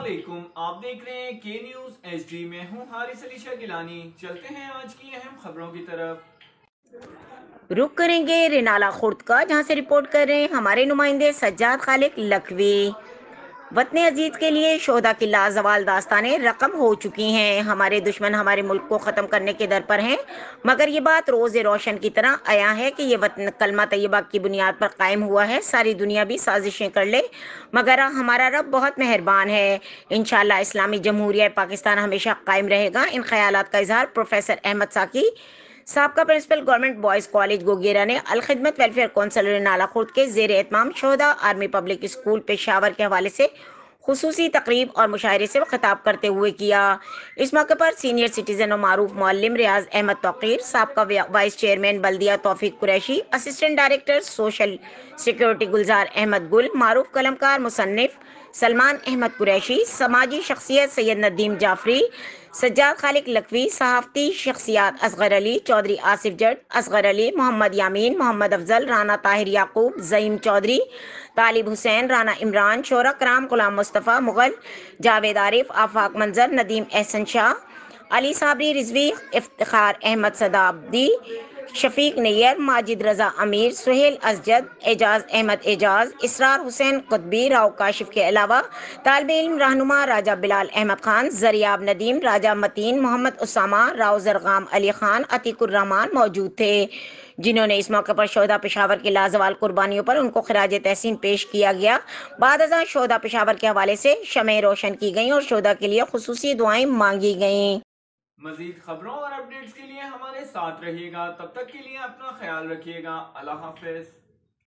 अस्सलामुअलैकुम, आप देख रहे हैं के न्यूज़ एचडी में हूं हारिस अली शाह गिलानी। चलते हैं आज की अहम खबरों की तरफ। रुक करेंगे रेनाला खुर्द का, जहां से रिपोर्ट कर रहे हैं हमारे नुमाइंदे सज्जाद खालिक लखवी। वतन अजीज के लिए शोहदा की लाजवाल दास्तानें रकम हो चुकी हैं। हमारे दुश्मन हमारे मुल्क को ख़त्म करने के दर पर हैं, मगर ये बात रोज़ रोशन की तरह आया है कि ये वतन कलमा तैयबा की बुनियाद पर कायम हुआ है। सारी दुनिया भी साजिशें कर ले, मगर हमारा रब बहुत मेहरबान है। इंशाअल्लाह इस्लामी जमहूरिया पाकिस्तान हमेशा कायम रहेगा। इन ख्यालात का इजहार प्रोफेसर अहमद साकी, साबका principal government boys college Gogera ने अल खिदमत वेलफेयर काउंसिल नाला खुर्द के जेर एहतमाम शोहदा आर्मी पब्लिक स्कूल पेशावर के हवाले से खुसूसी तकरीब और मुशायरे से खिताब करते हुए किया। इस मौके पर सीनियर सिटीजन और मारूफ मुअल्लिम रियाज अहमद तौकीर, साबका वाइस चेयरमैन बल्दिया Taufiq Qureshi, assistant director social security Gulzar Ahmad Gul, मारूफ कलमकार मुसन्निफ सलमान अहमद कुरैशी, समाजी शख्सियत सैयद नदीम जाफरी, सज्जाद खालिक लखवी, सहाफ़ती शख्सियात असगर अली चौधरी, आसिफ जट, असगर अली, मोहम्मद यामीन, मोहम्मद अफजल, राना ताहिर याकूब, ज़ईम चौधरी, तालिब हुसैन, राना इमरान, शोरा कराम, गुलाम मुस्तफ़ा मुगल, जावेद आरिफ, आफाक मंजर, नदीम एहसन शाह, अली साबरी रिजवी, इफ्तिखार अहमद सदाब्दी, शफीक नैयर, माजिद रजा अमीर, सुहेल असजद, एजाज अहमद एजाज, इसरार हुसैन कुतबी, राव काशिफ के अलावा तालिब इल्म रहनुमा राजा बिलाल अहमद खान, जरियाब नदीम, राजा मतीन, मोहम्मद उसामा, राव जरगाम अली खान, अतीकुर रहमान मौजूद थे, जिन्होंने इस मौके पर शोहदा पेशावर की लाजवाल कुर्बानियों पर उनको खिराज तहसीन पेश किया गया। बाद अज़ां शोहदा पेशावर के हवाले से शमएं रोशन की गईं और शोहदा के लिए खुसूसी दुआएं मांगी गईं। मजीद खबरों और अपडेट्स के लिए हमारे साथ रहिएगा। तब तक के लिए अपना ख्याल रखिएगा। अल्लाह हाफिज।